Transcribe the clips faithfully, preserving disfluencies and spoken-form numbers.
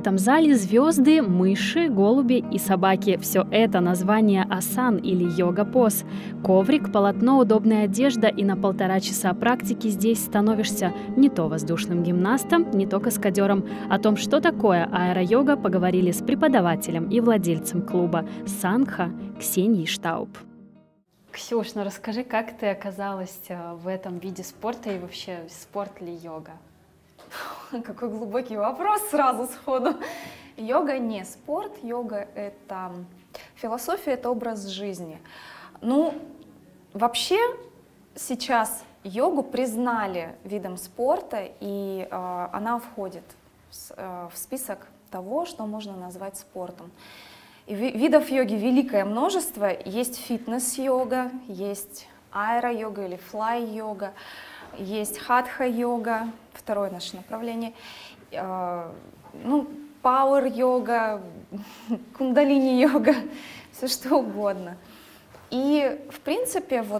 этом зале звезды, мыши, голуби и собаки. Все это название асан или йога-поз. Коврик, полотно, удобная одежда, и на полтора часа практики здесь становишься не то воздушным гимнастом, не то каскадером. О том, что такое аэро-йога, поговорили с преподавателем и владельцем клуба «Сангха» Ксенией Штауб. Ксюш, ну расскажи, как ты оказалась в этом виде спорта и вообще спорт ли йога? Какой глубокий вопрос сразу сходу. Йога не спорт, йога это философия, это образ жизни. Ну, вообще сейчас йогу признали видом спорта, и э, она входит в, э, в список того, что можно назвать спортом. И видов йоги великое множество. Есть фитнес-йога, есть аэро-йога или флай-йога, есть хатха-йога, второе наше направление, э, ну, пауэр-йога, кундалини-йога, все что угодно. И, в принципе, вот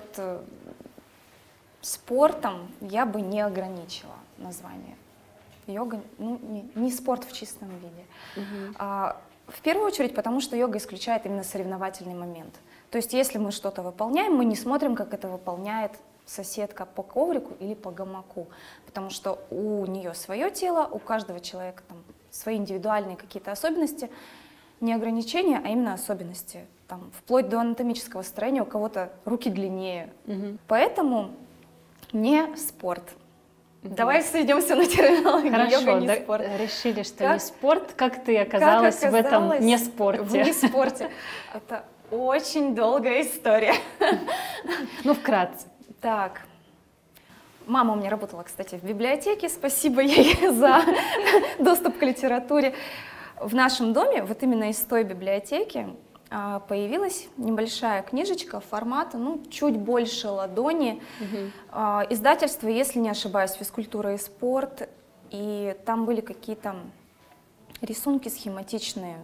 спортом я бы не ограничила название. Йога, ну, не, не спорт в чистом виде. Uh-huh. а, В первую очередь, потому что йога исключает именно соревновательный момент. То есть, если мы что-то выполняем, мы не смотрим, как это выполняет соседка по коврику или по гамаку, потому что у нее свое тело, у каждого человека там свои индивидуальные какие-то особенности, не ограничения, а именно особенности, там, вплоть до анатомического строения, у кого-то руки длиннее. Угу. Поэтому не спорт. Угу. Давай сведемся на терминологию. Хорошо, йога не да, спорт. Решили, что как, не спорт. Как ты оказалась, как оказалась в этом не спорте? В не спорте. Это очень долгая история. Ну, вкратце. Так, мама у меня работала, кстати, в библиотеке, спасибо ей за доступ к литературе. В нашем доме, вот именно из той библиотеки, появилась небольшая книжечка формата, ну, чуть больше ладони. Угу. Издательство, если не ошибаюсь, «Физкультура и спорт», и там были какие-то рисунки схематичные,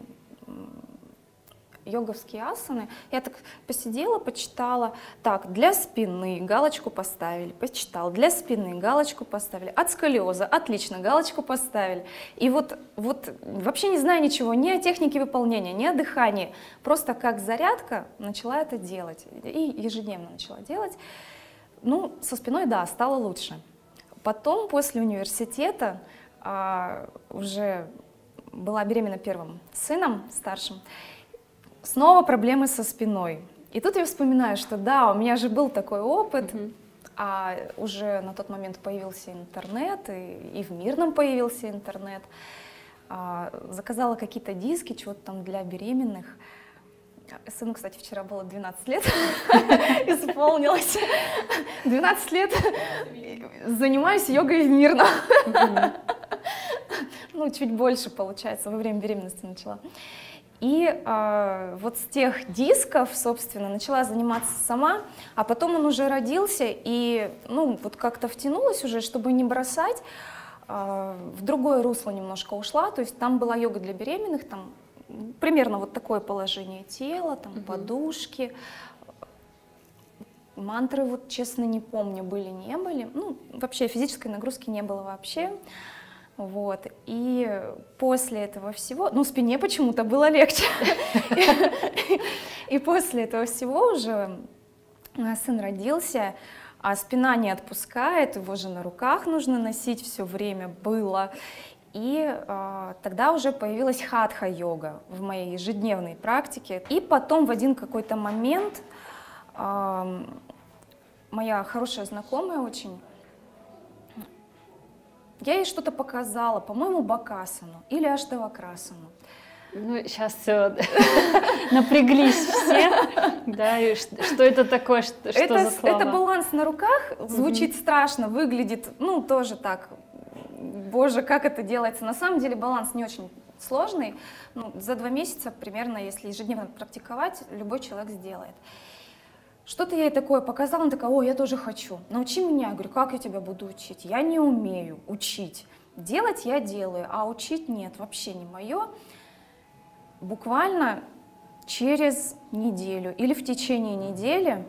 йоговские асаны. Я так посидела, почитала. Так, для спины галочку поставили, почитал. Для спины галочку поставили. От сколиоза, отлично, галочку поставили. И вот, вот вообще не знаю ничего ни о технике выполнения, ни о дыхании. Просто как зарядка начала это делать. И ежедневно начала делать. Ну, со спиной, да, стало лучше. Потом, после университета, а, уже была беременна первым сыном, старшим. Снова проблемы со спиной. И тут я вспоминаю, что да, у меня же был такой опыт, uh-huh. а уже на тот момент появился интернет, и, и в Мирном появился интернет. А, заказала какие-то диски, чего-то там для беременных. Сыну, кстати, вчера было двенадцать лет, исполнилось. двенадцать лет занимаюсь йогой в Мирном. Ну, чуть больше, получается, во время беременности начала. И э, вот с тех дисков, собственно, начала заниматься сама, а потом он уже родился, и, ну, вот как-то втянулась уже, чтобы не бросать, э, в другое русло немножко ушла, то есть там была йога для беременных, там примерно вот такое положение тела, там угу. подушки, мантры, вот честно не помню, были, не были, ну, вообще физической нагрузки не было вообще. Вот, и после этого всего, ну, спине почему-то было легче, и после этого всего уже сын родился, а спина не отпускает, его же на руках нужно носить все время было, и тогда уже появилась хатха-йога в моей ежедневной практике, и потом в один какой-то момент моя хорошая знакомая очень, я ей что-то показала, по-моему, бакасану или аштавакрасану. Ну, сейчас все напряглись все, да, и что это такое, что за слова? Это баланс на руках, звучит страшно, выглядит, ну, тоже так, боже, как это делается. На самом деле баланс не очень сложный, ну, за два месяца примерно, если ежедневно практиковать, любой человек сделает. Что-то я ей такое показала, она такая: о, я тоже хочу, научи меня. Я говорю: как я тебя буду учить? Я не умею учить. Делать я делаю, а учить нет, вообще не мое. Буквально через неделю или в течение недели,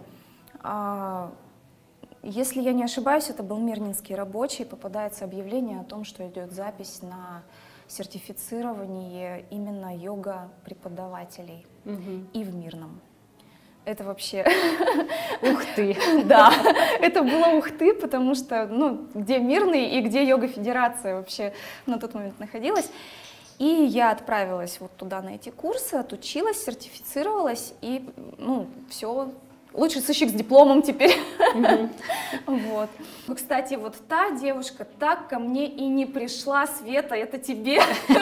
если я не ошибаюсь, это был Мирнинский рабочий, попадается объявление о том, что идет запись на сертифицирование именно йога-преподавателей Мгм. и в Мирном. Это вообще... Ух ты! Да, это было ух ты, потому что, ну, где Мирный и где йога-федерация вообще на тот момент находилась. И я отправилась вот туда на эти курсы, отучилась, сертифицировалась, и, ну, все, лучший сыщик с дипломом теперь. Мгм. Вот. Ну, кстати, вот та девушка так ко мне и не пришла, Света, это тебе.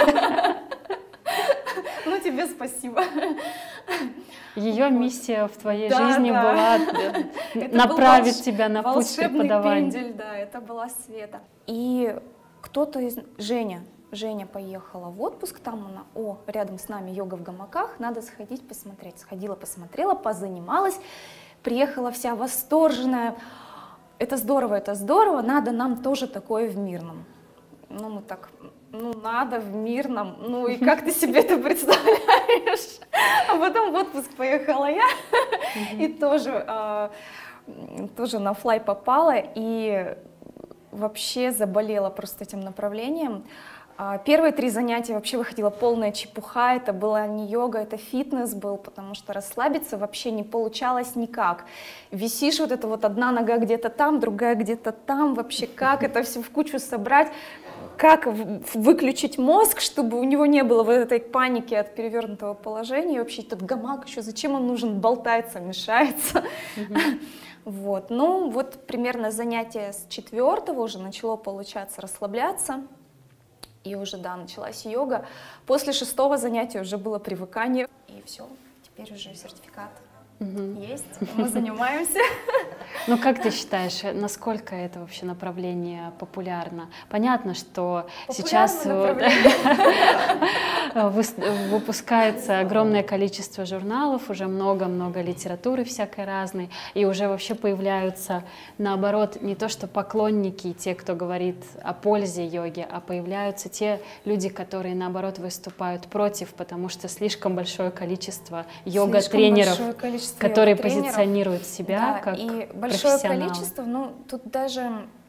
Ну, тебе спасибо. Ее миссия в твоей Да, жизни да. была э, Это направить был тебя на путь волшебный преподавания. пендель, да, это была Света. И кто-то из... Женя, Женя поехала в отпуск, там она, о, рядом с нами йога в гамаках, надо сходить посмотреть. Сходила, посмотрела, позанималась, приехала вся восторженная. Это здорово, это здорово, надо нам тоже такое в Мирном. Ну, мы так, ну, надо в Мирном, ну, и как ты себе это представляешь? А потом в отпуск поехала я, и тоже, а, тоже на флай попала, и вообще заболела просто этим направлением. А, Первые три занятия вообще выходила полная чепуха, это была не йога, это фитнес был, потому что расслабиться вообще не получалось никак. Висишь, вот это вот одна нога где-то там, другая где-то там, вообще как это все в кучу собрать, как в- выключить мозг, чтобы у него не было вот этой паники от перевернутого положения, и вообще этот гамак еще, зачем он нужен, болтается, мешается. Вот, ну вот примерно занятие с четвертого уже начало получаться расслабляться. И уже, да, началась йога. После шестого занятия уже было привыкание. И все, теперь уже сертификат Мгм. есть, мы занимаемся. Ну, как ты считаешь, э, насколько это вообще направление популярно? Понятно, что сейчас Популярное э, выс- выпускается огромное количество журналов, уже много-много литературы всякой разной, и уже вообще появляются, наоборот, не то что поклонники, те, кто говорит о пользе йоги, а появляются те люди, которые, наоборот, выступают против, потому что слишком большое количество йога-тренеров, Слишком большое количество которые йога-тренеров. позиционируют себя Да, как и большое профессионалы. количество, ну, тут даже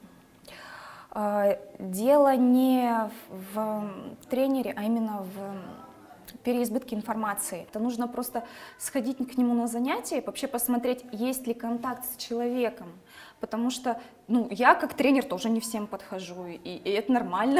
э, дело не в, в тренере, а именно в переизбытке информации. Это нужно просто сходить к нему на занятия и вообще посмотреть, есть ли контакт с человеком. Потому что, ну, я как тренер тоже не всем подхожу, и, и это нормально.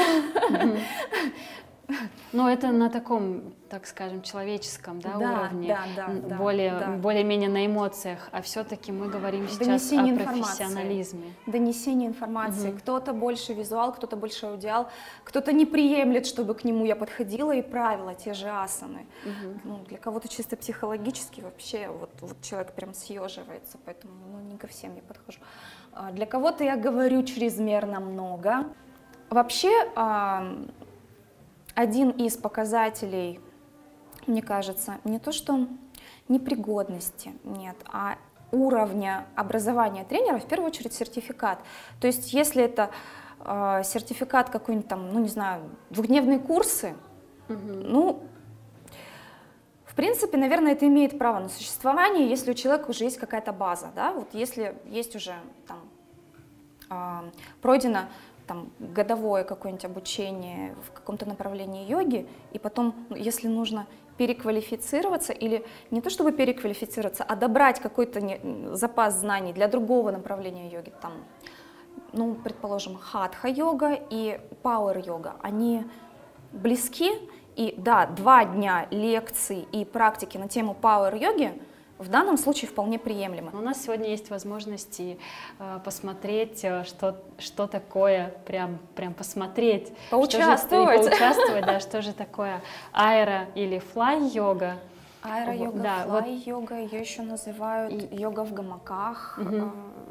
Ну, это на таком, так скажем, человеческом, да, Да, уровне, да, да, м, да, более, да. более-менее на эмоциях, а все-таки мы говорим сейчас Донесение о информации. профессионализме. Донесение информации. Мгм. Кто-то больше визуал, кто-то больше аудиал, кто-то не приемлет, чтобы к нему я подходила и правила те же асаны. Мгм. Ну, для кого-то чисто психологически вообще вот, вот человек прям съеживается, поэтому ну, не ко всем я подхожу. А для кого-то я говорю чрезмерно много. Вообще, а, один из показателей, мне кажется, не то что непригодности, нет, а уровня образования тренера, в первую очередь сертификат. То есть если это э, сертификат какой-нибудь там, ну не знаю, двухдневные курсы, Мгм. ну, в принципе, наверное, это имеет право на существование, если у человека уже есть какая-то база, да, вот если есть уже там э, пройдено там годовое какое-нибудь обучение в каком-то направлении йоги, и потом, ну, если нужно переквалифицироваться, или не то чтобы переквалифицироваться, а добрать какой-то не, запас знаний для другого направления йоги, там, ну, предположим, хатха-йога и пауэр-йога, они близки, и да, два дня лекций и практики на тему пауэр-йоги в данном случае вполне приемлемо. У нас сегодня есть возможность и, э, посмотреть, э, что, что такое, прям, прям посмотреть. Поучаствовать. Что же, и поучаствовать, да, что же такое аэро- или флай-йога. Аэро-йога, Да, вот. флай-йога, ее еще называют И- йога в гамаках. Мгм.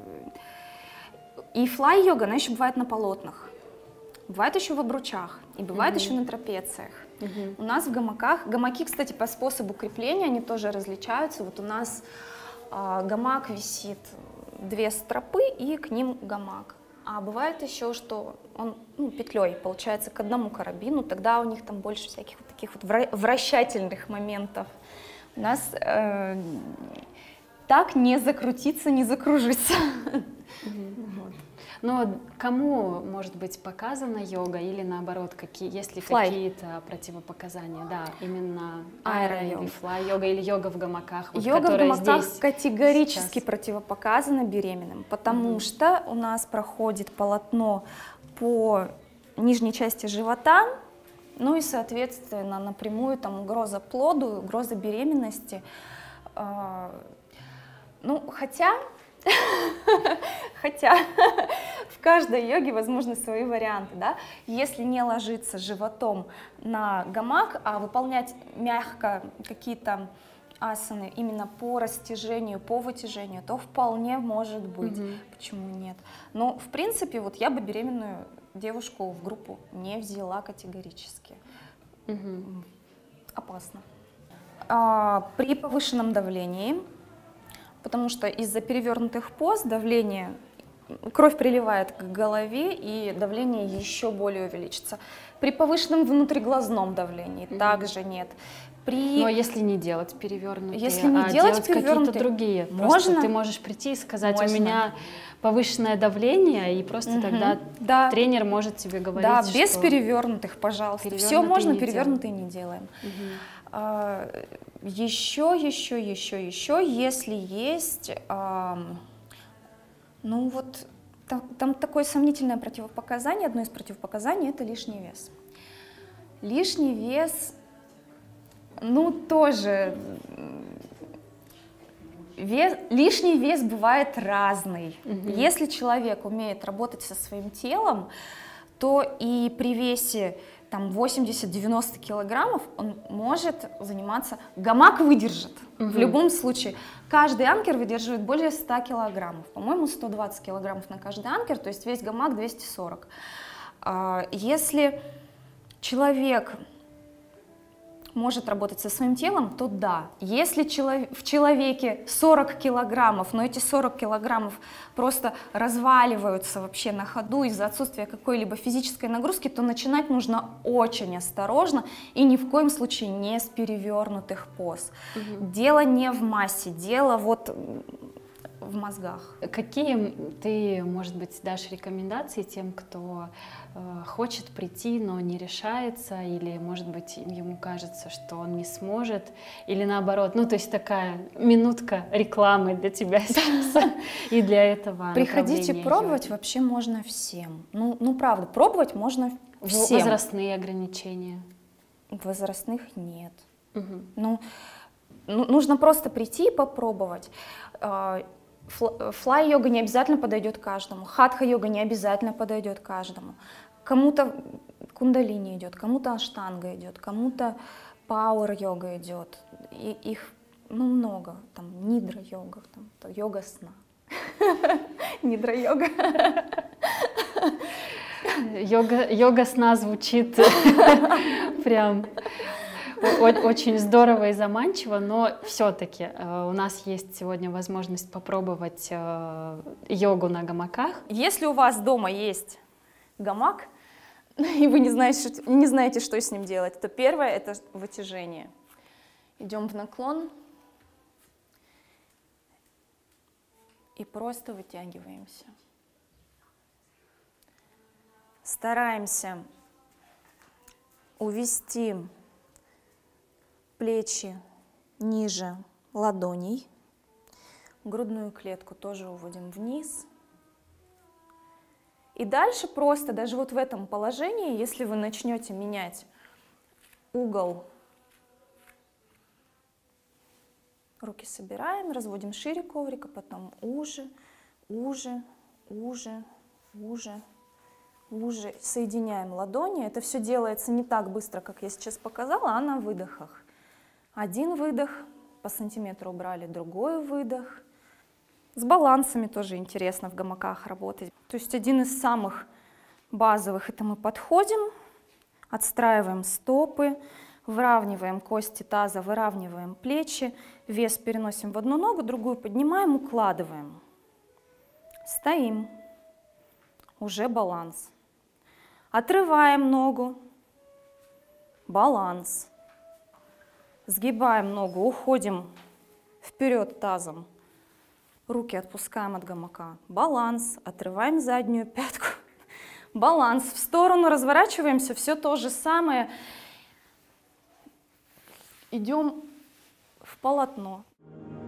И флай-йога, она еще бывает на полотнах, бывает еще в обручах, и бывает Мгм. еще на трапециях. Мгм. У нас в гамаках, гамаки, кстати, по способу крепления, они тоже различаются. Вот у нас а, гамак висит, две стропы и к ним гамак. А бывает еще, что он ну, петлей, получается, к одному карабину, тогда у них там больше всяких вот таких вот вра- вращательных моментов. У нас э, так не закрутиться, не закружиться. Вот. Но кому может быть показана йога или наоборот, какие, есть ли какие-то противопоказания? Да, именно аэро или флай-йога или йога в гамаках. Вот, йога в гамаках здесь категорически сейчас противопоказана беременным, потому угу. что у нас проходит полотно по нижней части живота, ну и, соответственно, напрямую там угроза плоду, угроза беременности. Ну, хотя, хотя в каждой йоге возможны свои варианты, да. Если не ложиться животом на гамак, а выполнять мягко какие-то асаны именно по растяжению, по вытяжению, то вполне может быть. Угу. Почему нет? Но, в принципе, вот я бы беременную девушку в группу не взяла категорически. Угу. Опасно. А, при повышенном давлении, потому что из-за перевернутых поз давление, кровь приливает к голове, и давление еще более увеличится. При повышенном внутриглазном давлении mm-hmm. также нет. При... Но если не делать перевернутые, если не а делать, делать какие-то другие, можно, просто ты можешь прийти и сказать, можно. У меня повышенное давление, и просто угу. тогда да. тренер может тебе говорить, да, что... без перевернутых, пожалуйста. Все можно, перевернутые не делаем. Угу. А, еще, еще, еще, еще, если есть, а, ну вот, там, там такое сомнительное противопоказание, одно из противопоказаний — это лишний вес. Лишний вес, ну тоже, вес, лишний вес бывает разный. Угу. Если человек умеет работать со своим телом, то и при весе там восемьдесят-девяносто килограммов он может заниматься, гамак выдержит. Угу. В любом случае, каждый анкер выдерживает более ста килограммов, по-моему, сто двадцать килограммов на каждый анкер, то есть весь гамак двести сорок. Если человек может работать со своим телом, то да. Если человек, в человеке сорок килограммов, но эти сорок килограммов просто разваливаются вообще на ходу из-за отсутствия какой-либо физической нагрузки, то начинать нужно очень осторожно и ни в коем случае не с перевернутых поз. Угу. Дело не в массе, дело вот в мозгах. Какие ты, может быть, дашь рекомендации тем, кто э, хочет прийти, но не решается, или, может быть, ему кажется, что он не сможет, или наоборот, ну, то есть такая минутка рекламы для тебя сейчас и для этого. Приходите пробовать вообще можно всем. Ну, ну, правда, пробовать можно всем. Возрастные ограничения? Возрастных нет. Угу. Ну, нужно просто прийти и попробовать. Флай-йога не обязательно подойдет каждому, хатха-йога не обязательно подойдет каждому. Кому-то кундалини идет, кому-то аштанга идет, кому-то пауэр-йога идет. И их ну, много, там нидра-йога, там, йога сна. Нидра-йога. Йога сна звучит прям... Очень здорово и заманчиво, но все-таки э, у нас есть сегодня возможность попробовать э, йогу на гамаках. Если у вас дома есть гамак, и вы не знаете, не знаете, что с ним делать, то первое — это вытяжение. Идем в наклон и просто вытягиваемся. Стараемся увести плечи ниже ладоней, грудную клетку тоже уводим вниз. И дальше просто, даже вот в этом положении, если вы начнете менять угол, руки собираем, разводим шире коврика, потом уже, уже, уже, уже, уже, соединяем ладони. Это все делается не так быстро, как я сейчас показала, а на выдохах. Один выдох, по сантиметру убрали, другой выдох. С балансами тоже интересно в гамаках работать. То есть один из самых базовых — это мы подходим, отстраиваем стопы, выравниваем кости таза, выравниваем плечи, вес переносим в одну ногу, другую поднимаем, укладываем. Стоим, уже баланс. Отрываем ногу, баланс. Сгибаем ногу, уходим вперед тазом, руки отпускаем от гамака, баланс, отрываем заднюю пятку, баланс, в сторону разворачиваемся, все то же самое, идем в полотно.